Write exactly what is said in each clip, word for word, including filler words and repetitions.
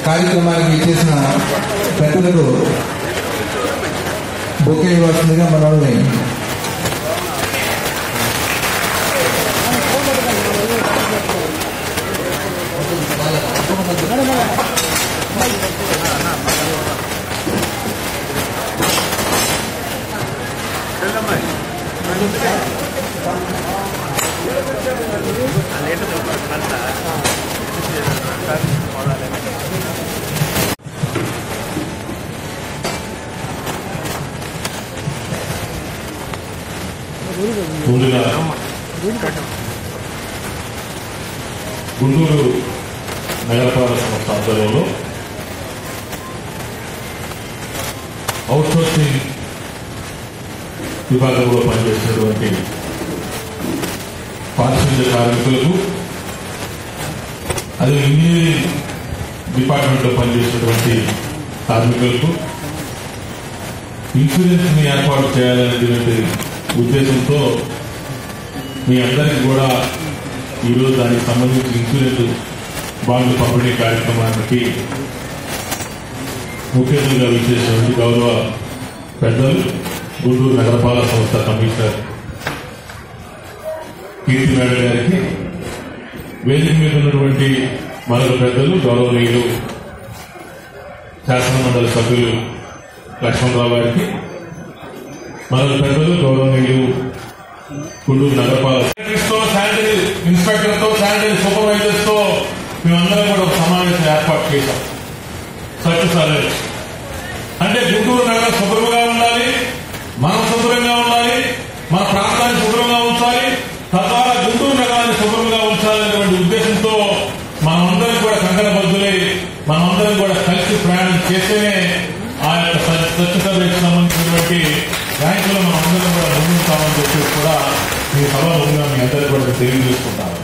కార్యక్రమానికి ఇచ్చేసిన పెద్దలకు బొకే ఇవ్వాల్సిందిగా మనల్ని ముందుగా గుంటూరు నగరపాలక సంస్థ ఆధ్వర్యంలో అవుట్సోర్సింగ్ విభాగంలో పనిచేసినటువంటి పారిశుద్ధ్య కార్మికులకు, అదే ఇంజనీరింగ్ డిపార్ట్మెంట్లో పనిచేసినటువంటి కార్మికులకు ఇన్సూరెన్స్ ని ఏర్పాటు చేయాలనేటువంటి ఉద్దేశంతో మీ అందరికీ కూడా ఈరోజు దానికి సంబంధించి ఇన్సూరెన్స్ బాండ్లు పంపిణీ కార్యక్రమానికి ముఖ్య అతిథిగా విచ్చేసినటువంటి గౌరవ పెద్దలు గుంటూరు నగరపాలక సంస్థ కమిషనర్ కీర్తి మేడం గారికి, వేదిక మీద ఉన్నటువంటి మరొక పెద్దలు గౌరవనీయులు శాసనమండలి సభ్యులు లక్ష్మణరావు గారికి, మరొక పెద్దలు గౌరవనీయులు గుంటూరు నగరపాలక శానిటరీ ఇన్స్పెక్టర్ తో శానిటరీ సూపర్వైజర్స్ తో మేమందరం కూడా ఒక సమావేశం ఏర్పాటు చేశాం. స్వచ్ఛ సర్వే అంటే గుంటూరు నగరం శుభ్రంగా ఉండాలి, మనం శుభ్రంగా ఉండాలి, మన ప్రాంతాన్ని శుభ్రంగా ఉంచాలి, తద్వారా గుంటూరు నగరాన్ని శుభ్రంగా ఉంచాలనేటువంటి ఉద్దేశంతో మనమందరం కూడా కంకణబద్దులై మనమందరం కూడా కలిసి ప్రయాణం చేస్తేనే ఆ యొక్క స్వచ్ఛ సర్వేకి సంబంధించినటువంటి ర్యాంకులో మనం అందరం కూడా ముందుంటామని చెప్పేసి కూడా మీ సభాముఖంగా మీ అందరూ కూడా తెలియజేసుకుంటారు.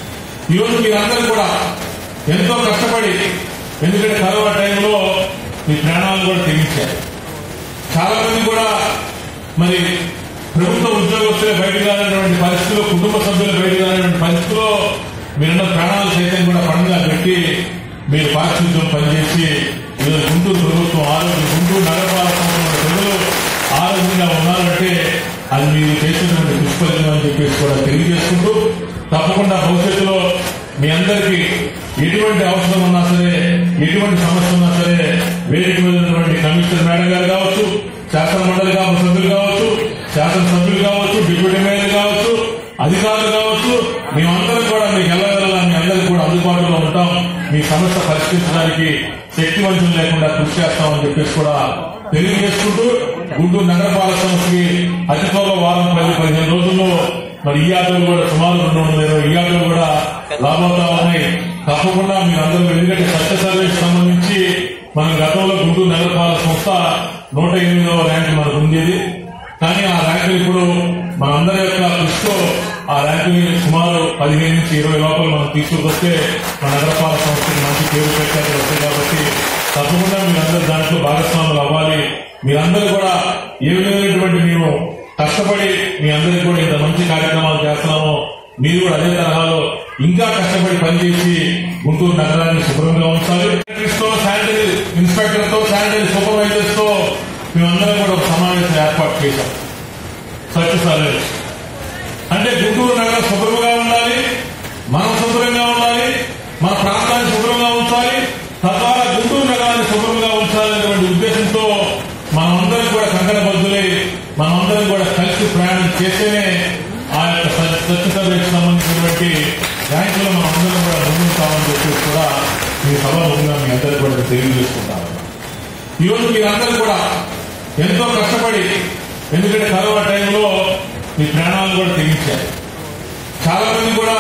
ఈరోజు మీరందరూ కూడా ఎంతో కష్టపడి, ఎందుకంటే కరోనా టైంలో మీ ప్రాణాలు కూడా తెగించారు. చాలా మంది కూడా మరి ప్రభుత్వ ఉద్యోగస్తులే బయటకు రానటువంటి పరిస్థితుల్లో, కుటుంబ సభ్యులు బయటకు రానటువంటి పరిస్థితుల్లో మీరున్న ప్రాణాలు సైతం కూడా పండుగ పెట్టి మీరు పారిశుద్ధ్యం పనిచేసి ఈరోజు గుంటూరు ప్రభుత్వం ఆరోగ్యం, గుంటూరు నగరపాలక సంస్థ ప్రజలు ఆరోగ్యంగా ఉన్నారంటే అది మీరు చేసినటువంటి దుష్ఫలితం అని చెప్పేసి కూడా తెలియజేసుకుంటూ, తప్పకుండా భవిష్యత్తులో మీ అందరికీ ఎటువంటి అవసరం ఉన్నా సరే, ఎటువంటి సమస్య ఉన్నా సరే వేదిక మీద ఉన్నటువంటి కమిషనర్ మేడం గారు కావచ్చు, శాసన మండలి సభ్యులు కావచ్చు, శాసనసభ్యులు కావచ్చు, డిప్యూటీ మేయర్ కావచ్చు, అధికారులు కావచ్చు, మేమందరం కూడా మీకు ఎల్లవెల్లా మీ అందరికీ కూడా అందుబాటులో ఉంటాం. మీ సమస్య పరిష్కరించడానికి శక్తివంతం లేకుండా కృషి చేస్తామని చెప్పేసి కూడా తెలియజేసుకుంటూ, గుంటూరు నగరపాలక సంస్థకి అతి త్వరలో వారం పది పదిహేను రోజుల్లో మరి ఈ యాత్రలు కూడా సుమారు రెండు వందల ఇరవై ఈ యాత్రలు కూడా రాబోతా ఉన్నాయి. తప్పకుండా మీరందరూ, ఎందుకంటే స్వచ్ఛ సర్వేకి సంబంధించి మన గతంలో గుంటూరు నగరపాలక సంస్థ నూట ఎనిమిదవ ర్యాంకు మనకు ఉండేది. కానీ ఆ ర్యాంకులు ఇప్పుడు మనందరి యొక్క కృషితో ఆ ర్యాంకుని సుమారు పదిహేను నుంచి ఇరవై లోపల మనం తీసుకొస్తే మన నగరపాలక సంస్థకి మంచి పేరు పెట్టాలి వస్తాయి. కాబట్టి తప్పకుండా మీరందరూ దాంట్లో భాగస్వాములు అవ్వాలి. మీరందరూ కూడా ఏ విధమైనటువంటి మేము కష్టపడి మీ అందరికీ కూడా ఇంత మంచి కార్యక్రమాలు చేస్తున్నామో మీరు కూడా అదే తరహాలో ఇంకా కష్టపడి పనిచేసి గుంటూరు నగరాన్ని శుభ్రంగా ఉంచాలి. శానిటరీ ఇన్స్పెక్టర్ తో శానిటరీ సూపర్వైజర్స్ తో మేమందరం కూడా ఒక సమావేశం ఏర్పాటు చేశాం. స్వచ్ఛ సర్వే అంటే గుంటూరు నగరం శుభ్రంగా ఉండాలి, మనం శుభ్రంగా ఉండాలి, మన ప్రాంతాన్ని శుభ్రంగా ఉంచాలి, తద్వారా గుంటూరు నగరాన్ని శుభ్రంగా ఉంచాలనేటువంటి ఉద్దేశంతో మనమందరం కూడా కంకణబద్దులై మనమందరం కూడా కలిసి ప్రయాణం చేస్తేనే ఆ యొక్క స్వచ్ఛ సర్వేకి సంబంధించినటువంటి ర్యాంకులో మనమందరం కూడా ముందుంటామని చెప్పేసి కూడా మీ సభాముఖంగా మీ అందరూ కూడా తెలియజేసుకుంటారు. ఈరోజు మీరందరూ కూడా ఎంతో కష్టపడి, ఎందుకంటే కరోనా టైంలో మీ ప్రాణాలు కూడా తెగించారు. చాలా మంది కూడా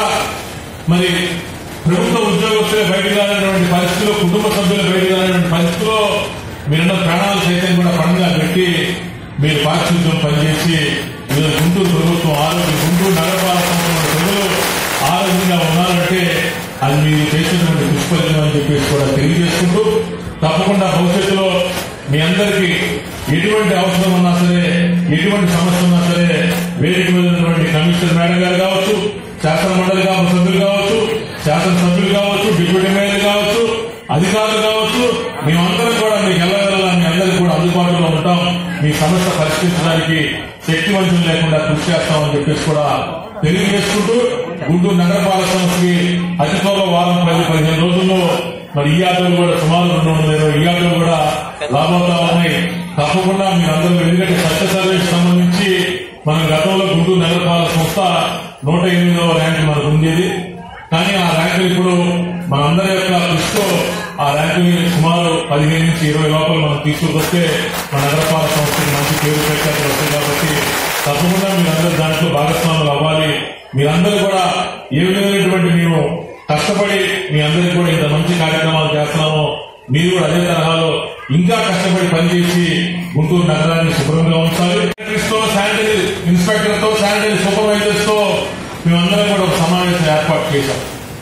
మరి ప్రభుత్వ ఉద్యోగస్తులే బయటకు రానటువంటి పరిస్థితుల్లో, కుటుంబ సభ్యులు బయటకు రానటువంటి పరిస్థితుల్లో మీరున్న ప్రాణాలు సైతం కూడా పండుగ పెట్టి మీరు పారిశుద్ధ్యం పనిచేసి ఈరోజు గుంటూరు ప్రభుత్వం ఆరోగ్యం, గుంటూరు నగరపాలక సంస్థ ప్రజలు ఆరోగ్యంగా ఉన్నారంటే అది మీరు చేసినటువంటి దుష్ఫలితం అని చెప్పేసి కూడా తెలియజేసుకుంటూ, తప్పకుండా భవిష్యత్తులో మీ అందరికీ ఎటువంటి అవసరం ఉన్నా సరే, ఎటువంటి సమస్య ఉన్నా సరే వేదిక మీద ఉన్నటువంటి కమిషనర్ మేడం గారు కావచ్చు, శాసన మండలి సభ్యులు కావచ్చు, శాసనసభ్యులు కావచ్చు, డిప్యూటీ మేయర్ కావచ్చు, అధికారులు కావచ్చు, మేమందరం కూడా మీకు ఎల్లవెల్లా మీ అందరికీ కూడా అందుబాటులో ఉంటాం. మీ సమస్య పరిష్కరించడానికి శక్తివంతం లేకుండా కృషి చేస్తామని చెప్పేసి కూడా తెలియజేసుకుంటూ, గుంటూరు నగరపాలక సంస్థకి అతి త్వరలో వారం పది పదిహేను రోజుల్లో మరి ఈ ఆటోలు కూడా సుమారు రెండు వందల ఇరవై ఈ ఆటోలు కూడా రాబోతా ఉన్నాయి. తప్పకుండా మీరందరూ, ఎందుకంటే సత్య సర్వీస్ సంబంధించి మనం గతంలో గుంటూరు నగరపాలక సంస్థ నూట ఎనిమిదవ ర్యాంకు మనకు ఉండేది. కానీ ఆ ర్యాంకులు ఇప్పుడు మనందరి యొక్క దృష్టితో ఆ ర్యాంకుని సుమారు పదిహేను నుంచి ఇరవై లోపల మనం తీసుకొస్తే మన నగరపాలక సంస్థకి మంచి పేరు ప్రఖ్యాతులు వస్తాయి. కాబట్టి తప్పకుండా మీరందరూ దాంట్లో భాగస్వాములు అవ్వాలి. మీరందరూ కూడా ఏ విధమైనటువంటి మేము కష్టపడి మీ అందరికీ కూడా ఇంత మంచి కార్యక్రమాలు చేస్తున్నామో మీరు కూడా అదే తరహాలో ఇంకా కష్టపడి పనిచేసి గుంటూరు నగరాన్ని శుభ్రంగా ఉంచాలి. శానిటరీ ఇన్స్పెక్టర్ తో శానిటరీ సూపర్వైజర్స్ తో మేమందరం కూడా ఒక సమావేశం ఏర్పాటు చేశాం.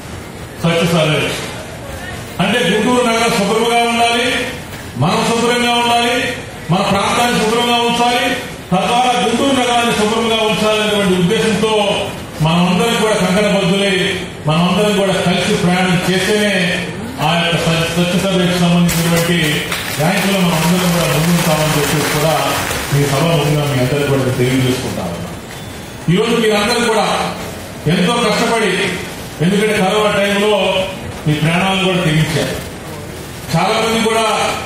స్వచ్ఛ సర్వేక్షణ అంటే గుంటూరు నగరం శుభ్రంగా ఉండాలి, మనం శుభ్రంగా ఉండాలి, మన ప్రాంతాన్ని శుభ్రంగా ఉంచాలి, తద్వారా గుంటూరు నగరాన్ని శుభ్రంగా ఉంచాలనేటువంటి ఉద్దేశంతో మనమందరం కూడా కంకణబద్దులై మనమందరం కూడా కలిసి ప్రయాణం చేస్తేనే ఆ యొక్క స్వచ్ఛ సర్వేకి సంబంధించినటువంటి ర్యాంకులో మనం అందరం కూడా ముందుంటామని చెప్పేసి కూడా మీ సభాముఖంగా మీ అందరూ కూడా తెలియజేసుకుంటాము. ఈరోజు మీరందరూ కూడా ఎంతో కష్టపడి, ఎందుకంటే కరోనా టైంలో మీ ప్రాణాలను కూడా తెగించారు. చాలా మంది కూడా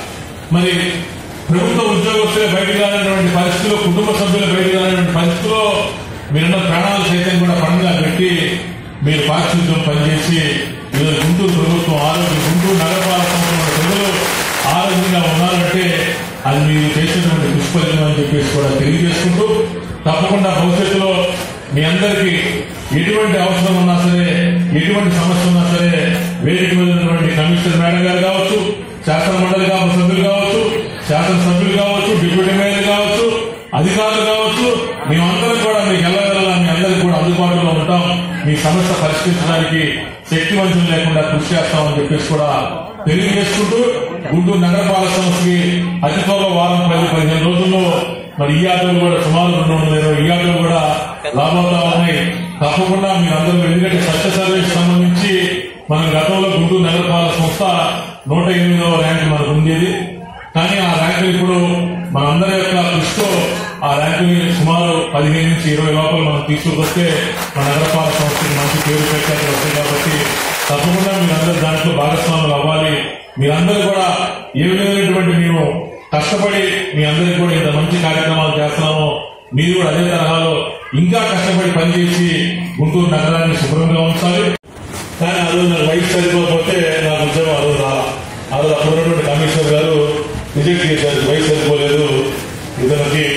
మరి ప్రభుత్వ ఉద్యోగస్తులే బయటకు రానటువంటి పరిస్థితుల్లో, కుటుంబ సభ్యులు బయటకు రానటువంటి పరిస్థితుల్లో మీరున్న ప్రాణాలు సైతం కూడా పండుగ పెట్టి మీరు పారిశుద్ధ్యం పనిచేసి ఈరోజు గుంటూరు ప్రభుత్వం ఆరోగ్యం, గుంటూరు నగరపాలక సంస్థ ప్రజలు ఆరోగ్యంగా ఉన్నారంటే అది మీరు చేసినటువంటి దుష్ఫలితం అని చెప్పేసి కూడా తెలియజేసుకుంటూ, తప్పకుండా భవిష్యత్తులో మీ అందరికీ ఎటువంటి అవసరం ఉన్నా సరే, ఎటువంటి సమస్య ఉన్నా సరే వేదిక మీద ఉన్నటువంటి కమిషనర్ మేడం గారు కావచ్చు, శాసన మండలి సభ్యులు కావచ్చు, శాసనసభ్యులు కావచ్చు, డిప్యూటీ మేయర్ కావచ్చు, అధికారులు కావచ్చు, మేమందరం కూడా మీకు ఎల్లవెల్లా మీ అందరికీ కూడా అందుబాటులో ఉంటాం. మీ సమస్య పరిష్కరించడానికి శక్తివంతం లేకుండా కృషి చేస్తామని చెప్పేసి కూడా తెలియజేసుకుంటూ, గుంటూరు నగరపాలక సంస్థకి అతి త్వరలో వారం పది పదిహేను రోజుల్లో మరి ఈ ఆటోలు కూడా సుమారు రెండు వందల ఇరవై ఈ ఆటోలు కూడా రాబోతా ఉన్నాయి. తప్పకుండా మీరందరూ, ఎందుకంటే సత్య సర్వీస్ సంబంధించి మనం గతంలో గుంటూరు నగరపాలక సంస్థ నూట ఎనిమిదవ ర్యాంకు మనకు ఉండేది. కానీ ఆ ర్యాంకులు ఇప్పుడు మనందరి యొక్క దృష్టితో ఆ ర్యాంకుని సుమారు పదిహేను నుంచి ఇరవై లోపల మనం తీసుకొస్తే మన నగరపాలక సంస్థకి మంచి పేరు ప్రఖ్యాతులు వస్తాయి. కాబట్టి తప్పకుండా మీరందరూ దాంట్లో భాగస్వాములు అవ్వాలి. మీరందరూ కూడా ఏ విధమైనటువంటి మేము కష్టపడి మీ అందరికీ కూడా ఇంత మంచి కార్యక్రమాలు చేస్తున్నామో మీరు కూడా అదే తరహాలో ఇంకా కష్టపడి పనిచేసి గుంటూరు నగరాన్ని శుభ్రంగా ఉంచాలి. కానీ ఆ రోజు నాకు వయసు సరిపోకపోతే నాకు ఉద్యోగం ఆ రోజు రాలా. ఆ రోజు అప్పుడు ఉన్నటువంటి కమిషనర్ గారు రిజెక్ట్ చేశారు, వయసు సరిపోలేదు ఇతనికి.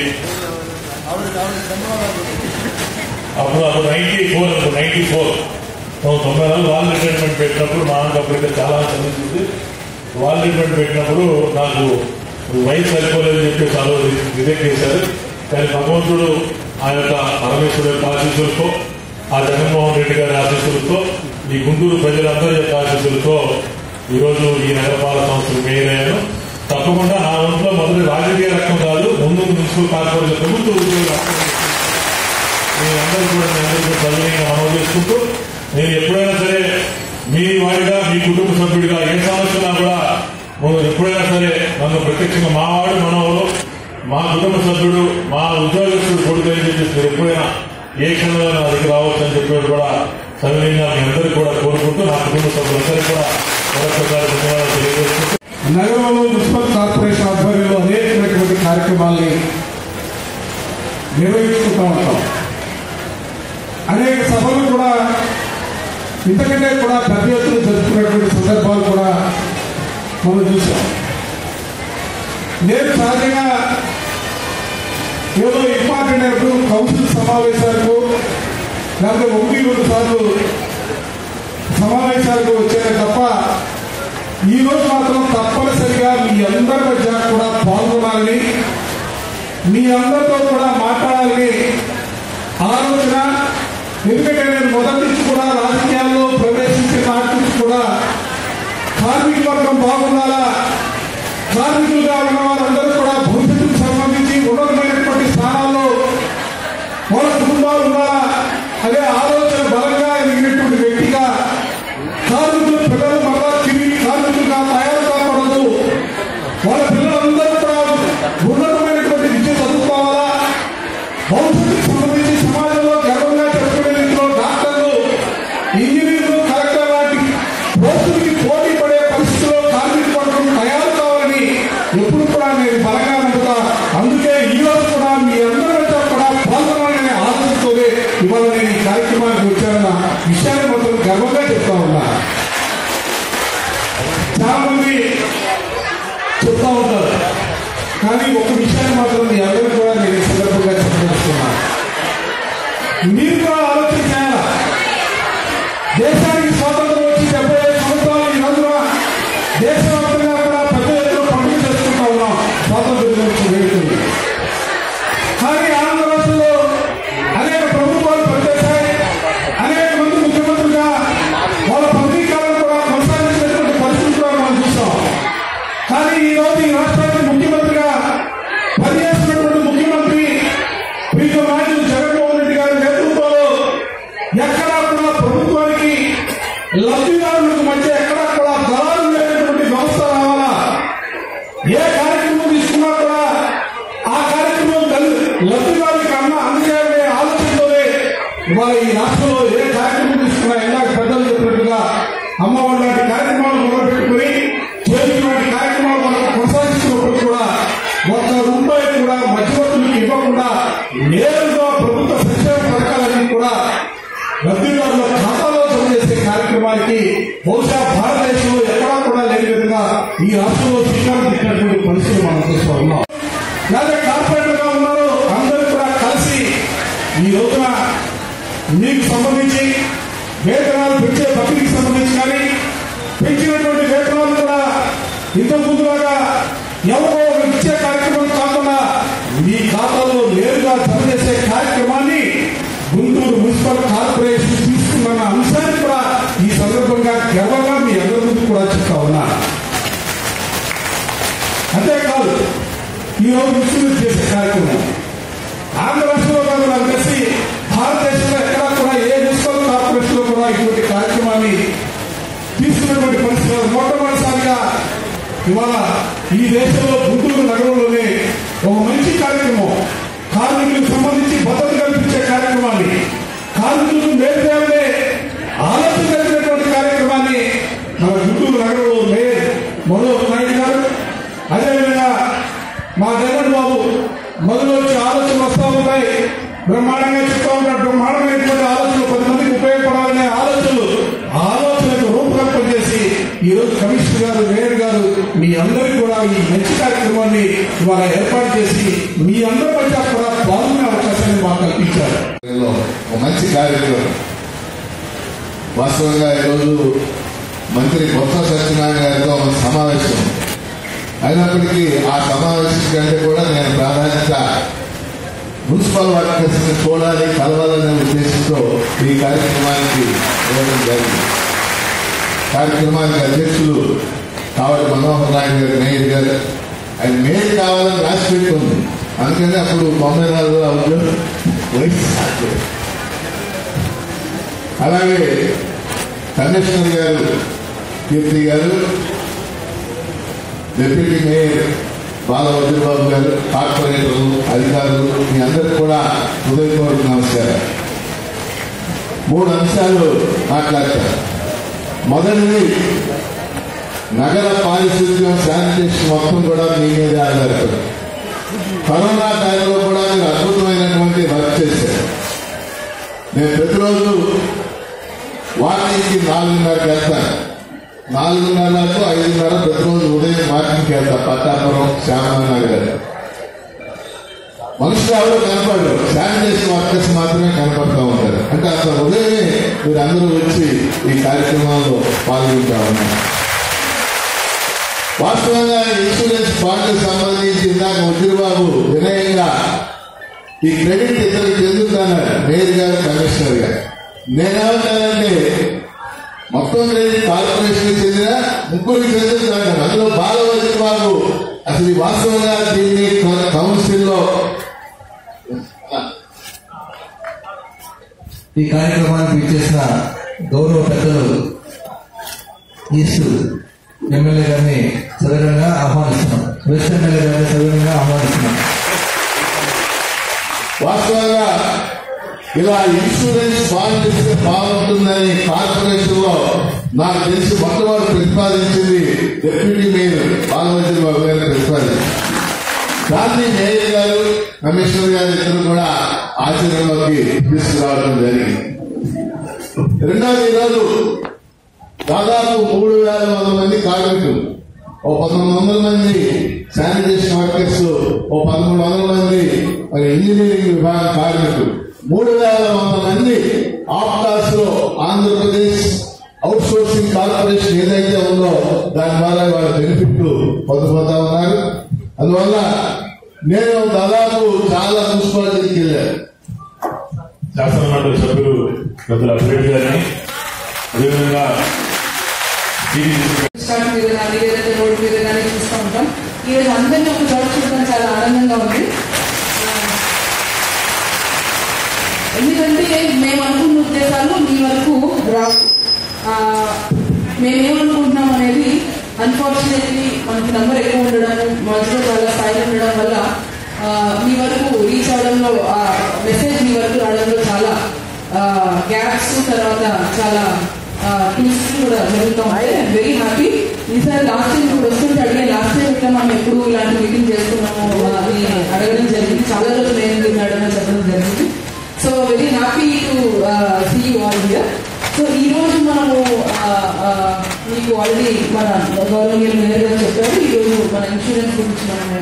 అప్పుడు అప్పుడు నైన్టీ ఫోర్ అనుకో నైన్టీ ఫోర్ తొంభై నాలుగు వాల్ రిటైర్మెంట్ పెట్టినప్పుడు మా అప్పటికే చాలా చదివించింది. వాల్ రిటైర్మెంట్ పెట్టినప్పుడు నాకు వయసు సరిపోలేదని చెప్పేసి ఆ రోజు రిజెక్ట్ చేశారు. కానీ భగవంతుడు ఆ యొక్క పరమేశ్వరుడు యొక్క ఆశీస్సులతో, ఆ జగన్మోహన్ రెడ్డి గారి ఆశీస్సులతో, ఈ గుంటూరు ప్రజలందరి యొక్క ఆశీస్సులతో ఈరోజు ఈ నగరపాలక సంస్థలు మేయర్ అయ్యాను. తప్పకుండా నా వంతులో మొదటి రాజకీయ రకం కాదు, ముందు మున్సిపల్ కార్పొరేషన్ ప్రభుత్వ ఉద్యోగులు మీరందరూ కూడా మీ అందరికీ సవినయంగా మనవి చేసుకుంటూ, నేను ఎప్పుడైనా సరే మీ వాడిగా, మీ కుటుంబ సభ్యుడిగా ఏ సమస్య కూడా ఎప్పుడైనా సరే నన్ను ప్రత్యక్షంగా మా వాడు, మనవాడు, మా కుటుంబ సభ్యుడు, మా ఉద్యోగస్తుడు కొడుకు అని చెప్పేసి మీరు ఎప్పుడైనా ఏ క్షణంలో నా దగ్గర రావచ్చు అని చెప్పేది కూడా సవినయంగా మీ అందరికీ కూడా కోరుకుంటూ, నా కుటుంబ సభ్యులందరికీ కూడా మరొకసారి ధన్యవాదాలు తెలియజేసుకుంటూ, నగరంలో మున్సిపల్ కార్పొరేషన్ ఆధ్వర్యంలో అనేకమైనటువంటి కార్యక్రమాల్ని నిర్వహించుకుంటూ ఉంటాం. అనేక సభలు కూడా ఇంతకంటే కూడా పెద్ద ఎత్తున జరుపుకున్నటువంటి సందర్భాలు కూడా మనం చూసాం. నేను సహజంగా ఏదో ఇంపార్టెంట్ అయినప్పుడు కౌన్సిల్ సమావేశాలకు లేకపోతే ఒకటి రెండు సార్లు సమావేశాలకు వచ్చాను తప్ప ఈ రోజు మాత్రం తప్పనిసరిగా మీ అందరి మధ్య కూడా పాల్గొనాలని, మీ అందరితో కూడా మాట్లాడాలని ఆలోచన. ఎందుకంటే నేను మొదటి నుంచి కూడా రాజకీయాల్లో ప్రవేశించిన నాటి నుంచి కూడా కార్మిక వర్గం బాగుండాలా, కార్మికులుగా ఉన్న వారందరూ కూడా భవిష్యత్తుకు సంబంధించి ఉన్నతమైనటువంటి స్థానాల్లో వాళ్ళ కుటుంబాలు ఉండాలా అదే ఆలోచన బలంగా ఎదిగినటువంటి వ్యక్తిగా కార్మికుల పిల్లలు మరలా తిరిగి కార్మికులుగా చాలా మంది చెప్తా ఉంటారు. కానీ ఒక విషయాన్ని మాత్రం మీ అందరూ కూడా నేను సందర్భంగా చెప్పదలుచుకున్నాను. మీరు కూడా ఆలోచన చేయాలా. దేశానికి స్వాతంత్రం వచ్చి డెబ్బై ఐదు సంవత్సరాలు ఈ రోజున దేశవ్యాప్తంగా కూడా పెద్ద ఎత్తున పండుగ చేసుకుంటా ఉన్నాం స్వాతంత్ర దినోత్సవం వేడుకలు. కానీ ఆంధ్ర రాష్ట్రంలో అనేక ప్రభుత్వాలు పనిచేశాయి. అనేక మంది ముఖ్యమంత్రులుగా వాళ్ళ పదవీ కాలం కూడా కొనసాగించినటువంటి పరిస్థితి కూడా మనం చూస్తాం. కానీ ఈ రోజు ఈ రాష్ట్రానికి ముఖ్యమంత్రిగా పనిచేస్తున్నటువంటి ముఖ్యమంత్రి ప్రీతం నాయకులు జగన్మోహన్ రెడ్డి గారి నేతృత్వంలో ఎక్కడా కూడా ప్రభుత్వానికి లబ్ధిదారులకు మధ్య ఎక్కడా కూడా దళాలు లేనటువంటి వ్యవస్థ రావాలా. ఏ కార్యక్రమం తీసుకున్నా కూడా ఆ కార్యక్రమం లబ్ధిదారులకు అన్న అందజేయాలనే ఆలోచనతోనే ఇవాళ ఈ రాష్ట్రంలో ఏ కార్యక్రమం తీసుకున్నా ఇందాక పెద్దలు చెప్పినట్టుగా అమ్మఒడి లాంటి కార్యక్రమాలు మొదలుపెట్టుకుని చేతి లాంటి కార్యక్రమాలు మనం కొనసాగిస్తున్నప్పుడు కూడా ఒక్క రూపాయి కూడా మధ్యవర్తులకు ఇవ్వకుండా నేరుగా ప్రభుత్వ సంక్షేమ పథకాలన్నీ కూడా లబ్ధిదారుల ఖాతాలో జమ చేసే కార్యక్రమానికి బహుశా భారతదేశంలో ఎక్కడా కూడా లేని విధంగా ఈ రాష్ట్రంలో శ్రీకారం చుట్టినటువంటి పరిస్థితులు మనం చూస్తూ ఉన్నాం. లేదా కార్పొరేటర్ గా ఉన్నారు అందరూ కూడా కలిసి ఈ రోజున మీకు సంబంధించి వేతనాలు పెంచే పద్ధతికి సంబంధించి కానీ పెంచినటువంటి వేతనాలు కూడా ఇంతకు ముందులాగా ఎవరో ఇచ్చే కార్యక్రమం కాకుండా మీ ఖాతాలో నేరుగా జమ చేసే కార్యక్రమాన్ని గుంటూరు మున్సిపల్ కార్పొరేషన్ తీసుకున్న అంశాన్ని కూడా ఈ సందర్భంగా గర్వంగా మీ అందరి ముందు కూడా చెప్తా ఉన్నా. అంతేకాదు ఈరోజు మున్సిపల్ చేసే కార్యక్రమం ఆంధ్ర రాష్ట్రంలో కాదు నాకు తెలిసి భారతదేశంలో ఎక్కడా కూడా ఏ మున్సిపల్ కార్పొరేషన్ లో కూడా ఇటువంటి కార్యక్రమాన్ని తీసుకున్నటువంటి పరిస్థితులు మొట్టమొదటిసారిగా ఇవాళ ఈ దేశంలో గుంటూరు నగరంలోనే ఒక మంచి కార్యక్రమం కార్మికులకు సంబంధించి భద్రత కల్పించే కార్యక్రమాన్ని కార్మికులకు మేలుదేవే ఆలోచన కలిగినటువంటి కార్యక్రమాన్ని మన గుంటూరు నగరంలో మేయర్ మనోహర్ నాయుడు గారు అదేవిధంగా మా జగన్ బాబు మొదలు వచ్చి ఆలోచనలు వస్తూ ఉంటాయి. బ్రహ్మాండంగా చెప్తా ఉంటారు. బ్రహ్మాండమైనటువంటి ఆలోచనలు పది మందికి ఉపయోగపడాలనే ఆలోచనలు ఆలోచనకు రూపకల్పన చేసి ఈ రోజు కమిషనర్ గారు మేయర్ గారు మీ అందరికీ కూడా ఈ మంచి కార్యక్రమాన్ని ఇవాళ ఏర్పాటు చేసి మీ అందరి మధ్య కూడా పాల్గొనే అవకాశాన్ని మాకు కల్పించారు. మంచి కార్యక్రమం. వాస్తవంగా ఈరోజు మంత్రి బొత్స సత్యనారాయణ గారితో సమావేశం అయినప్పటికీ ఆ సమావేశం కంటే కూడా నేను ప్రాధాన్యత మున్సిపల్ వర్కర్స్ ని చూడాలి కలవాలనే ఉద్దేశంతో ఈ కార్యక్రమానికి ఇవ్వడం జరిగింది. కార్యక్రమానికి అధ్యక్షులు కావటి మనోహర్ నాయుడు గారు మేయర్ గారు ఆయన మేయర్ కావాలని రాసి పెట్టుకుంది. అందుకని అప్పుడు తొంభై నాలుగులో ఉద్యోగం వయసు. అలాగే కమిషనర్ గారు కీర్తి గారు, డిప్యూటీ మేయర్ బాలవజ్రబాబు గారు, కార్పొరేటర్లు, అధికారులు మీ అందరికి కూడా హృదయపూర్వక నమస్కారం. మూడు అంశాలు మాట్లాడతారు. మొదటిది నగర పారిశుద్ధ్యం శానిటేషన్ మొత్తం కూడా మీ మీదే ఆధారపడి కరోనా టైంలో కూడా మీరు అద్భుతమైనటువంటి వర్క్ చేశారు. నేను ప్రతిరోజు వాకింగ్కి నాలుగున్నరకు వెళ్తాను. నాలుగున్నరకు ఐదున్నర ప్రతిరోజు ఉదయం వాకింగ్కి వెళ్తాను. పట్టాపురం శ్యామనగర్ మనుషులు ఎవరు కనపడరు, శానిటేషన్ వర్కర్స్ మాత్రమే కనపడుతూ ఉంటారు. అంటే అంత ఉదయమే మీరు అందరూ వచ్చి ఈ కార్యక్రమాల్లో పాల్గొంటా ఉన్నారు. వాస్తవంగా ఇన్సూరెన్స్ బాండ్లకు సంబంధించి ఇందాక ఉద్దిరబాబు వినయంగా ఈ క్రెడిట్ ఇద్దరికి చెందుతున్నారు, మేయర్ గారు, కమిషనర్ గారు. నేనేమంటానంటే మొత్తం క్రెడిట్ కార్పొరేషన్ చెందిన ముగ్గురికి చెందుతున్నారు. అందులో బాలవజ్రబాబు అసలు వాస్తవంగా దీన్ని కౌన్సిల్లో ఈ కార్యక్రమానికి ఇచ్చేసిన గౌరవ పెద్దలు ఈస్ట్ ఎమ్మెల్యే గారిని సదనంగా ఆహ్వానిస్తున్నాం. వెస్ట్ ఎమ్మెల్యే గారిని సదనంగా ఆహ్వానిస్తున్నాం. వాస్తవంగా ఇలా ఇన్సూరెన్స్ బాండ్ ఇస్తే బాగుంటుందని కార్పొరేషన్ లో నాకు తెలిసి మొట్టమొదటి ప్రతిపాదించింది డిప్యూటీ మేయర్ బాలవజ్రబాబు గారిని ప్రతిపాదించింది. దాన్ని మేయర్ గారు, కమిషనర్ గారు ఇద్దరు కూడా ఆచరణలోకి తీసుకురావడం జరిగింది. రెండవది ఈరోజు దాదాపు మూడు వేల వందల మంది కార్మికులు, ఓ పంతొమ్మిది వందల మంది శానిటేషన్ వర్కర్స్, ఓ పదమూడు వందల మంది మరి ఇంజనీరింగ్ విభాగం కార్మికులు, మూడు వేల వందల మంది ఆప్టాస్ లో ఆంధ్రప్రదేశ్ అవుట్ సోర్సింగ్ కార్పొరేషన్ ఏదైతే ఉందో దాని ద్వారా వాళ్ళ బెనిఫిట్ పొందుపోతా ఉన్నారు. అందువల్ల నేను దాదాపు చాలా మున్సిపాలిటీకి వెళ్ళాను. శాసనమండలి సభ్యులు పెద్దల అభివృద్ధి గారిని, అదేవిధంగా మీద కానీ లేదంటే రోడ్డు మీద కానీ చూస్తూ ఉంటాం. ఈరోజు అందరినీ ఒక చోట చూడడం చాలా ఆనందంగా ఉంది. ఎందుకంటే మేము అనుకున్న ఉద్దేశాలు మీ వరకు రావు. మేమేమనుకుంటున్నాం అనేది అన్ఫార్చునేట్లీ మనకి నంబర్ ఎక్కువ ఉండడం, మధ్యలో చాలా స్థాయిలో ఉండడం వల్ల మీ వరకు రీచ్ అవడంలో, మెసేజ్ మీ వరకు రావడంలో చాలా గ్యాప్స్, తర్వాత చాలా ట్విస్ట్ కూడా జరుగుతూ ఉంటాయి. I'm very happy. ఈసారి లాస్ట్ టైం ఇప్పుడు వస్తుంటే అడిగే లాస్ట్ టైం ఇట్లా మనం ఎప్పుడు ఇలాంటి మీటింగ్ చేసుకున్నాము అని అడగడం జరిగింది. చాలా రోజులు ఏంటి మేడం అని చెప్పడం జరిగింది. So very happy to see you all here. So ఈ రోజు మనము మీకు ఆల్రెడీ మన గవర్నమెంట్ మేయర్ గారు చెప్పారు. ఈ రోజు మన ఇన్సూరెన్స్ గురించి మనము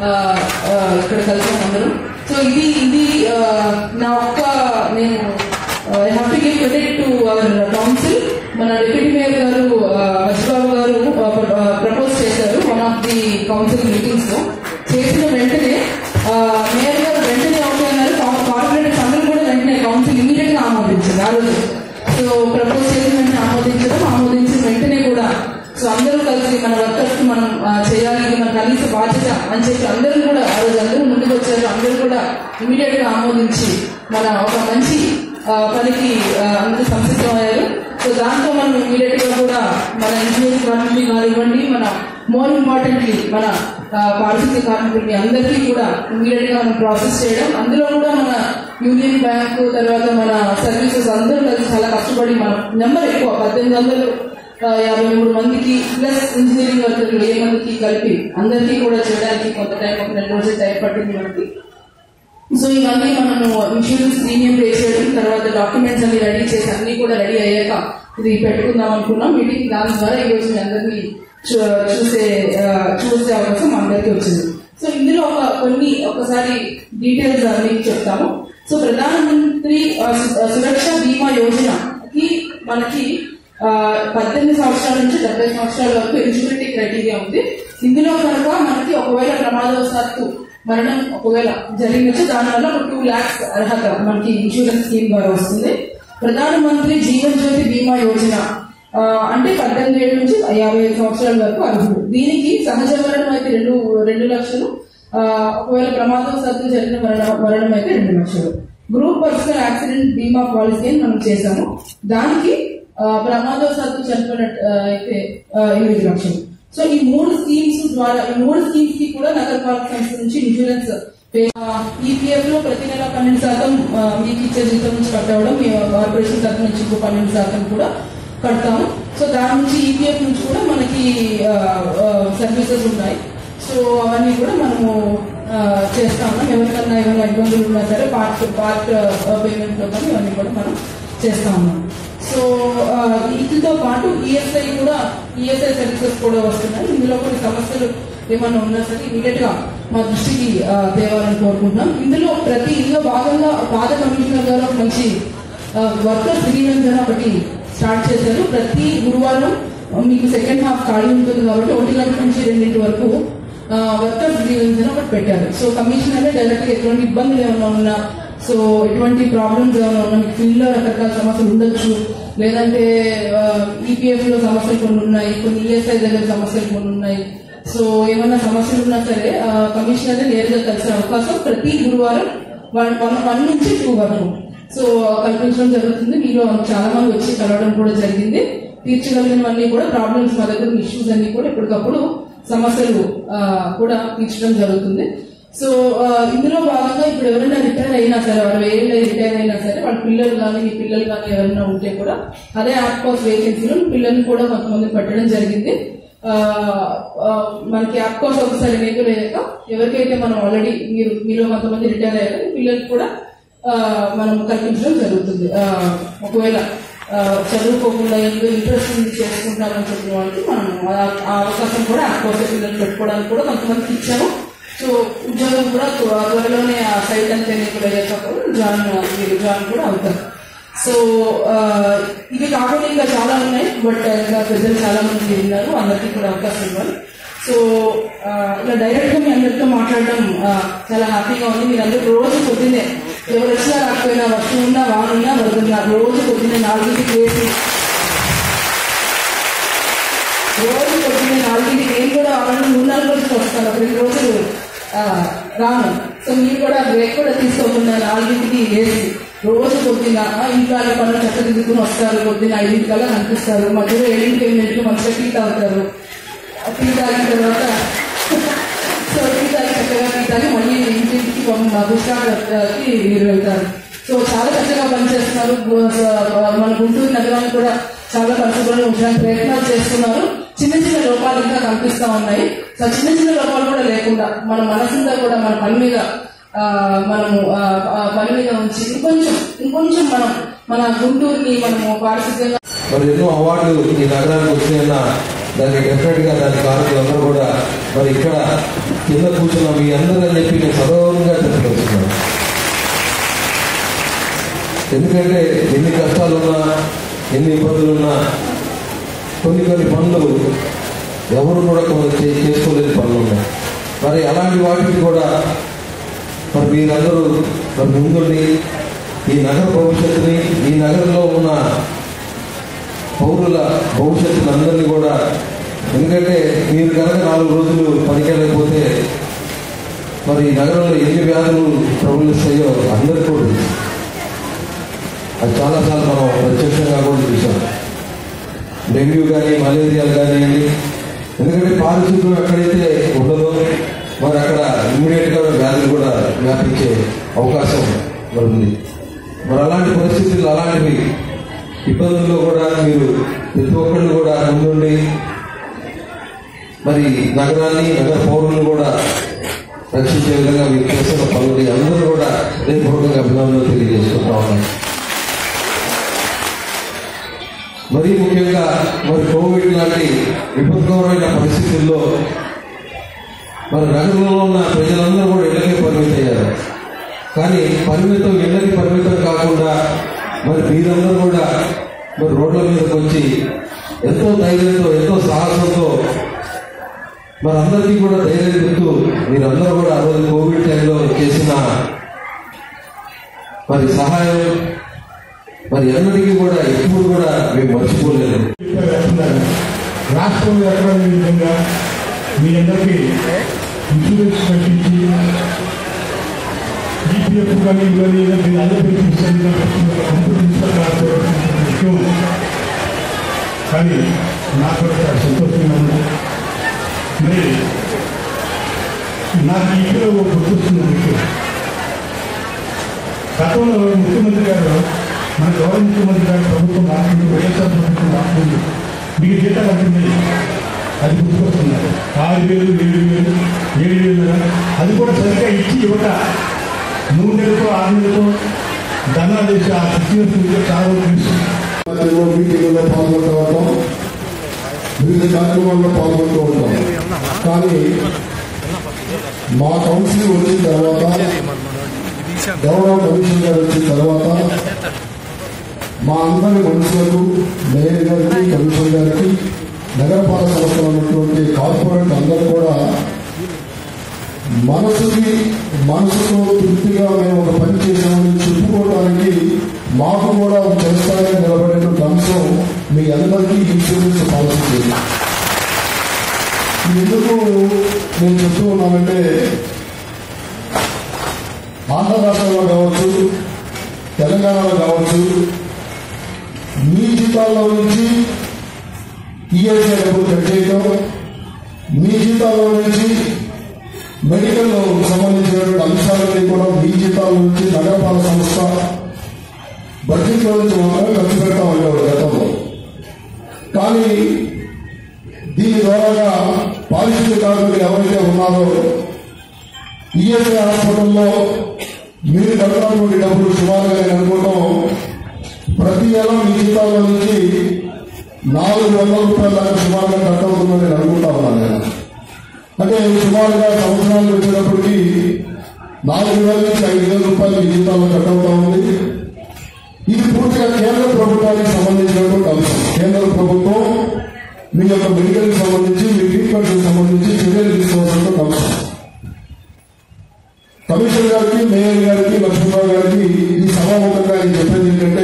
ఇక్కడ కలిసాం అందరం. సో ఇది ఇది నా ఒక్క నేను I have to give credit to our council. మన డిప్యూటీ మేయర్ గారు వజ్బాబు గారు ప్రపోజ్ చేశారు one of the council meetings లో. చేసిన వెంటనే మేయర్ గారు వెంటనే ఓకే అన్నారు. కార్పొరేటర్స్ అందరూ కూడా వెంటనే కౌన్సిల్ ఇమీడియట్ గా ఆమోదించింది ఆ రోజు. సో ప్రపోజ్ చేసిన వెంటనే ఆమోదించడం, ఆమోదించిన వెంటనే కూడా సో అందరూ కలిసి మన వర్కర్స్ కి మనం చేయాలి, ఇది మన కనీస బాధ్యత అని చెప్పి అందరూ కూడా ఆ రోజు అందరూ ముందుకు వచ్చారు. అందరూ కూడా ఇమీడియట్ గా ఆమోదించి మన ఒక మంచి పనికి అందరూ సంసిద్ధమయ్యారు. సో దాంతో మనం ఇమీడియట్ గా కూడా మన ఇంజనీరింగ్ కార్మికులు కానివ్వండి, మన మోర్ ఇంపార్టెంట్లీ మన పారిశుద్ధ్య కార్మికులకి అందరికీ కూడా ఇమీడియట్ గా మనం ప్రాసెస్ చేయడం, అందులో కూడా మన యూనియన్ బ్యాంకు తర్వాత మన సర్వీసెస్ అందరూ కలిసి చాలా కష్టపడి మన నెంబర్ ఎక్కువ పద్దెనిమిది వందలు యాభై మూడు మందికి ప్లస్ ఇంజనీరింగ్ వర్కర్లు ఏ మందికి కలిపి అందరికీ కూడా చేయడానికి కొంత టైం ఒక నెల రోజులు టైం పట్టింది మనకి. సో ఇవన్నీ మనము ఇన్సూరెన్స్ ప్రీమియం పే చేయడం, తర్వాత డాక్యుమెంట్స్ అన్ని రెడీ చేసి అన్ని కూడా రెడీ అయ్యాక ఇది పెట్టుకుందాం అనుకున్నాం మీటింగ్. దాని ద్వారా ఈ రోజు మీ అందరినీ చూసే చూసే అవకాశం అందరికీ వచ్చింది. సో ఇందులో ఒక కొన్ని ఒకసారి డీటెయిల్స్ మీకు చెప్తాము. సో ప్రధానమంత్రి సురక్ష బీమా యోజనకి మనకి పద్దెనిమిది సంవత్సరాల నుంచి డెబ్బై సంవత్సరాల వరకు ఎలిజిబిలిటీ క్రైటీరియా ఉంది. ఇందులో కనుక మనకి ఒకవేళ ప్రమాదవశాత్తు మరణం ఒకవేళ జరిగినచ్చు దానివల్ల ఒక టూ ల్యాక్స్ అర్హత మనకి ఇన్సూరెన్స్ స్కీమ్ ద్వారా వస్తుంది. ప్రధానమంత్రి జీవన్ జ్యోతి బీమా యోజన అంటే పద్దెనిమిది ఏళ్ళ నుంచి యాభై ఐదు సంవత్సరాల వరకు అర్హులు. దీనికి సహజ మరణం అయితే రెండు రెండు లక్షలు, ఒకవేళ ప్రమాదవశాత్తు జరిగిన మరణం అయితే రెండు లక్షలు. గ్రూప్ పర్సనల్ యాక్సిడెంట్ బీమా పాలసీ అని మనం చేశాము. దానికి ప్రమాదవశాత్తు చనిపోయినట్టు అయితే ఎనిమిది లక్షలు. సో ఈ మూడు స్కీమ్స్ ద్వారా ఈ మూడు స్కీమ్స్ కి కూడా నగరపాలక సంస్థ నుంచి ఇన్సూరెన్స్ ఈపీఎఫ్ లో ప్రతి నెల పన్నెండు శాతం మీకు ఇచ్చే జీతం నుంచి కట్టవడం, మీ కార్పొరేషన్ తరఫు నుంచి ఇంకో పన్నెండు శాతం కూడా కడతాము. సో దాని నుంచి ఈపీఎఫ్ నుంచి కూడా మనకి సర్వీసెస్ ఉన్నాయి. సో అవన్నీ కూడా మనము చేస్తా ఉన్నాం. ఎవరికన్నా ఏమైనా ఇబ్బందులు ఉన్నా సరే పార్ట్ పార్ట్ పేమెంట్ లో కానీ ఇవన్నీ కూడా మనం చేస్తా ఉన్నాం. సో వీటితో పాటు ఈఎస్ఐ కూడా ఈఎస్ఐ సర్వీసెస్ కూడా వస్తున్నాయి. ఇందులో కొన్ని సమస్యలు ఏమన్నా ఉన్నా సరే ఇమీడియట్ గా మా దృష్టికి తేవాలని కోరుకుంటున్నాం. ఇందులో ప్రతి ఇందులో భాగంగా పాత కమిషనర్ గారు ఒక మంచి వర్కర్స్ గ్రీవెన్స్ అని ఒకటి స్టార్ట్ చేశారు. ప్రతి గురువారం మీకు సెకండ్ హాఫ్ ఖాళీ ఉంటుంది కాబట్టి ఒకటి గంట నుంచి రెండింటి వరకు వర్కర్స్ గ్రీవెన్స్ అని ఒకటి పెట్టారు. సో కమిషనర్ డైరెక్ట్ గా ఎటువంటి ఇబ్బందులు ఏమైనా ఉన్నా, సో ఎటువంటి ప్రాబ్లమ్స్ ఏమైనా ఉన్నా, మీకు ఫీల్డ్ లో రకరకాల సమస్యలు ఉండొచ్చు, లేదంటే ఈపీఎఫ్ లో సమస్యలు కొన్ని ఉన్నాయి, కొన్ని ఈఎస్ఐ దగ్గర సమస్యలు కొన్ని ఉన్నాయి. సో ఏమైనా సమస్యలు ఉన్నా సరే కమిషనర్ నేరుగా కలిసే అవకాశం ప్రతి గురువారం వన్ వన్ నుంచి టూ వరకు సో కల్పించడం జరుగుతుంది. మీరు చాలా మంది వచ్చి కలవడం కూడా జరిగింది. తీర్చగలిగినవన్నీ కూడా ప్రాబ్లమ్స్ మా దగ్గర ఇష్యూస్ అన్ని కూడా ఎప్పటికప్పుడు సమస్యలు కూడా తీర్చడం జరుగుతుంది. సో ఇందులో భాగంగా ఇప్పుడు ఎవరైనా రిటైర్ అయినా సరే, వాళ్ళు ఏళ్ళు రిటైర్ అయినా సరే వాళ్ళ పిల్లలు కానీ మీ పిల్లలు కానీ ఎవరైనా ఉంటే కూడా అదే యాప్ కోర్స్ వేకెన్సీలో పిల్లల్ని కూడా కొంతమంది పెట్టడం జరిగింది. మనకి యాప్ కోర్స్ ఒకసారి ఎనేబుల్ అయ్యాక ఎవరికైతే మనం ఆల్రెడీ మీరు మీలో కొంతమంది రిటైర్ అయ్యాక పిల్లలకి కూడా మనం కల్పించడం జరుగుతుంది. ఒకవేళ చదువుకోకుండా ఎందుకు ఇంట్రెస్ట్ చేసుకుంటామని చెప్పిన వాళ్ళకి మనం ఆ అవకాశం కూడా కోర్సు పిల్లలు పెట్టుకోవడానికి కూడా కొంతమందికి ఇచ్చాము. సో ఉద్యోగం కూడా త్వరలోనే ఆ సైట్ అంతా ఎన్నికలు అయ్యేటప్పుడు జాయిన్ మీరు జాయిన్ కూడా అవుతారు. సో ఇవి కాకుండా ఇంకా చాలా ఉన్నాయి, బట్ ఇంకా ప్రజలు చాలా మంది ఉన్నారు, అందరికీ కూడా అవకాశం ఇవ్వాలి. సో ఇలా డైరెక్ట్ గా మీ అందరితో మాట్లాడడం చాలా హ్యాపీగా ఉంది. మీరందరూ రోజు పొద్దున్నే ఎవరు వచ్చినా రాకపోయినా, వర్షం ఉన్నా వానున్నా వరదన్నా రోజు పొద్దున్నే నాలుగింటికి వేసి రోజు పొద్దున్నే నాలుగింటికి నేను కూడా వాళ్ళని మూడు నాలుగు రోజులు వస్తాను, రెండు రోజులు రాను. సో మీరు కూడా బ్రేక్ కూడా తీసుకోకుండా నాలుగింటికి వేసి రోజు పొద్దున్న ఇంట్లో పనులు చెత్త దిద్దుకుని వస్తారు, పొద్దున్న ఐదింటికల్లా కనిపిస్తారు, మధ్యలో ఏడింటికి ఎనిమిదింటికి మంచిగా టీ తాగుతారు. టీ తాగిన తర్వాత సో టీ తాగి చక్కగా టీ తాగి మళ్ళీ ఇంటింటికి బుష్కాకి మీరు వెళ్తారు. సో చాలా చక్కగా పనిచేస్తున్నారు. మన గుంటూరు నగరాన్ని కూడా చాలా పరిశుభ్రంగా ఉంచడానికి ప్రయత్నాలు చేస్తున్నారు. చిన్న చిన్న లోపాలు ఇంకా కనిపిస్తా ఉన్నాయి. సో చిన్న చిన్న లోపాలు కూడా లేకుండా మన మనసుందా కూడా మన పని మీద మనము పని మీద ఉంచి ఇంకొంచెం ఇంకొంచెం మనం మన గుంటూరుని మనము పారిశుద్ధ్యంగా మరి ఎన్నో అవార్డులు ఈ నగరానికి వచ్చిన దానికి డెఫినెట్ గా దాని కారణాలందరూ కూడా మరి ఇక్కడ కింద కూర్చున్న మీ అందరూ అని చెప్పి నేను సగౌరవంగా చెప్పగలుగుతున్నాను. ఎందుకంటే ఎన్ని కష్టాలున్నా ఎన్ని ఇబ్బందులున్నా కొన్ని కొన్ని పనులు ఎవరు కూడా కొంత చేసుకోలేని పనులు ఉన్నాయి. మరి అలాంటి వాటికి కూడా మరి మీరందరూ మరి ముందుండి ఈ నగర భవిష్యత్తుని, ఈ నగరంలో ఉన్న పౌరుల భవిష్యత్తుని అందరినీ కూడా, ఎందుకంటే మీరు కనుక నాలుగు రోజులు పనికెళ్ళకపోతే మరి నగరంలో ఎన్ని వ్యాధులు ప్రబలిస్తాయో అందరికీ కూడా అది చాలాసార్లు మనం ప్రత్యక్షంగా కూడా చూసాం. డెంగ్యూ కానీ మలేరియాలు కానివ్వండి, ఎందుకంటే పారిశుద్ధ్యం ఎక్కడైతే ఉండదో మరి అక్కడ ఇమ్మీడియట్ గా వ్యాధులు కూడా వ్యాపించే అవకాశం మరి ఉంది. మరి అలాంటి పరిస్థితులు, అలాంటివి ఇబ్బందుల్లో కూడా మీరు ప్రతి ఒక్కళ్ళు కూడా ముందుండి మరి నగరాన్ని, నగర పౌరులను కూడా రక్షించే విధంగా మీరు చేస్తున్న పనులు అందరూ కూడా హృదయపూర్వకంగా అభినందనలు తెలియజేసుకుంటా ఉన్నాను. మరీ ముఖ్యంగా మరి కోవిడ్ లాంటి విపత్కరమైన పరిస్థితుల్లో మరి నగరంలో ఉన్న ప్రజలందరూ కూడా ఇళ్ళకే పరిమితయ్యారు. కానీ పరిమితం ఇళ్ళకి పరిమితం కాకుండా మరి మీరందరూ కూడా మరి రోడ్ల మీదకి వచ్చి ఎంతో ధైర్యంతో, ఎంతో సాహసంతో మరి అందరికీ కూడా ధైర్యం చెప్తూ మీరందరూ కూడా ఆ రోజు కోవిడ్ టైంలో చేసిన మరి సహాయం మరి ఎన్నటికీ కూడా ఎప్పుడు కూడా మేము మర్చిపోలేదు. రాష్ట్రంలో ఎక్కడ విధంగా మీ అందరికీ ఇన్సూరెన్స్ కట్టించి ఈపీఎఫ్ కానీ ఇవన్నీ అందరూ ముఖ్యం. కానీ నాకు చాలా సంతోషంగా ఉంది. మరి నాకు ఇక్కడ గుర్తొస్తుంది ముఖ్యం. గతంలో ముఖ్యమంత్రి గారు, మన గౌరవ ముఖ్యమంత్రి గారు ప్రభుత్వం మాట్లాడుతూ వైఎస్ఆర్ ప్రభుత్వం మాట్లాడుతూ మీకు జీతాలు అంటుంది, అది గుర్తుకొస్తున్నారు. ఆరు వేలు ఏడు వేలు ఏడు వేలు అది కూడా సరిగ్గా ఇచ్చి ఇవ్వక మూడు నెలలతో ఆరు నెలలతో ధర్నా చేసి ఆ సిచ్యువేషన్ చాలా తెలుసు. మీటింగ్లో పాల్గొంటూ ఉంటాం, వివిధ కార్యక్రమాల్లో పాల్గొంటూ ఉంటాం. కానీ మా కౌన్సిల్ వచ్చిన తర్వాత, గౌరవ కమిషన్ గారు వచ్చిన తర్వాత మా అందరి మనుషులకు, మేయర్ గారికి, కమిషన్ గారికి, నగరపాలక సంస్థలు ఉన్నటువంటి కార్పొరేట్ అందరూ కూడా మనసుకి మనసుతో తృప్తిగా మేము ఒక పని చేసామని చెప్పుకోవడానికి మాకు కూడా ఒక చిరస్థాయిగా నిలబడేటువంటి అంశం మీ అందరికీ ఇన్సూరెన్స్ పాలసీ. ఎందుకు నేను చెప్తూ ఉన్నానంటే, ఆంధ్ర రాష్ట్రంలో కావచ్చు, తెలంగాణలో కావచ్చు, మీ జీతాల్లో నుంచి ఈఎస్ఐ డబ్బులు కట్ చేయడం, మీ జీతాల్లో నుంచి మెడికల్ సంబంధించినటువంటి అంశాలన్నీ కూడా మీ జీతాల నుంచి నగరపాలక సంస్థ బడ్జెట్లో నుంచి మాత్రమే ఖర్చు పెడతా ఉండేవాడు గతంలో. కానీ దీని ద్వారాగా పారిశుద్ధ్య కార్మికులు ఎవరైతే ఉన్నారో ఈఎస్ఐ హాస్పిటల్లో మీరు కట్టినటువంటి డబ్బులు సుమారుగా నేను అనుకోవడం ప్రతి నెల మీ జీతాల నుంచి నాలుగు వందల రూపాయల దాకా సుమారుగా కట్ అవుతుందని నేను అనుకుంటా ఉన్నాను. నేను అంటే సుమారుగా సంవత్సరానికి వచ్చేటప్పటికి నాలుగు వేల నుంచి ఐదు వేల రూపాయలు మీ జీతాల్లో కట్ అవుతా ఉంది. ఇది పూర్తిగా కేంద్ర ప్రభుత్వానికి సంబంధించినటువంటి అంశం. కేంద్ర ప్రభుత్వం మీ యొక్క మెడికల్ సంబంధించి మీ ట్రీట్మెంట్ సంబంధించి చర్యలు తీసుకోవాల్సిన అంశం. కమిషనర్ గారికి, మేయర్ గారికి, లక్ష్మణరావు గారికి ఈ సభాముఖంగా నేను చెప్పేది ఏంటంటే,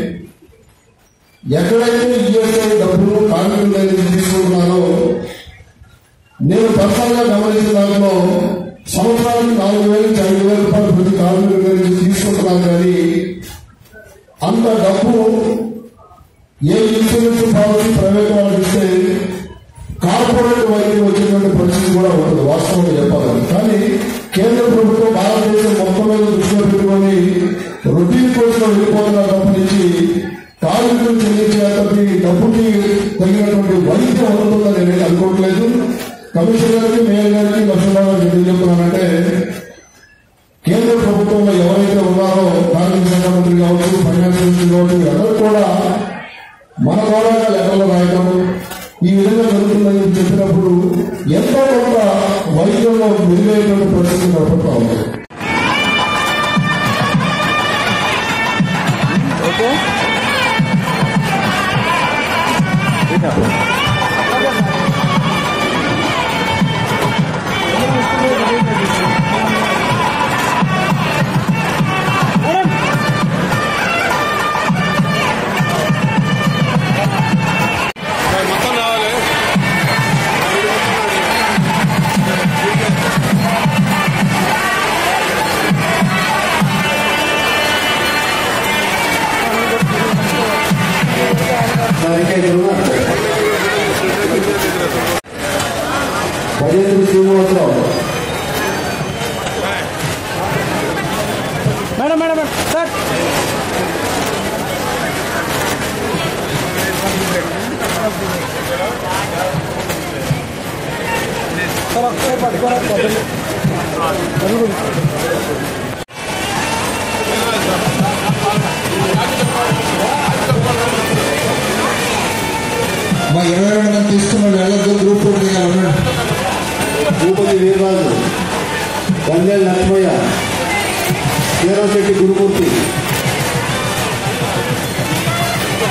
ఎక్కడైతే ఈఎస్ఐ డబ్బులు కార్మికుల దగ్గర తీసుకుంటున్నారో నేను పర్సనల్ గా గమనించిన దాంట్లో సంవత్సరానికి నాలుగు వేల నుంచి ఐదు వేల రూపాయలు ప్రతి కార్మికుల దగ్గర తీసుకుంటున్నాను. కానీ అంత డబ్బు ఏ ఇన్సూరెన్స్ పాలసీ ప్రైవేట్ వాళ్ళకి ఇస్తే కార్పొరేట్ వైద్యం వచ్చేటువంటి పరిస్థితి కూడా ఉంటుంది వాస్తవంగా చెప్పాలని. కానీ కేంద్ర ప్రభుత్వం భారతదేశం మొత్తం మీద దృష్టిలో పెట్టుకొని రొటీన్ కోర్సులో వెళ్ళిపోతున్న డబ్బు నుంచి కార్మికులు చెల్లించేటప్పటి డబ్బుకి తగినటువంటి వైద్యం అవుతుందని నేను అనుకోవట్లేదు. కమిషనర్ గారికి, మేయర్ గారికి, లక్ష్మణరావు గారికి ఎందుకు చెప్తున్నానంటే, కేంద్ర ప్రభుత్వంలో ఎవరైతే ఉన్నారో కార్మిక శాఖ మంత్రి కావచ్చు, ఫైనాన్స్ మినిస్టర్ కావచ్చు, అందరూ కూడా మన ద్వారా లెక్కలు రాయడం ఈ విధంగా జరుగుతుందని చెప్పినప్పుడు ఎంతో కొంత వైద్యంలో మెరుగైనటువంటి పరిస్థితి కనపడతా ఉంది. మేడం మేడం సార్ మా ఇరవై రెండు మంది తీసుకున్నాడు వెళ్ళదు గ్రూప్ భూపతి వీర్రాజు, గంజాల లక్ష్మయ్య, కేరవశెట్టి గురుమూర్తి,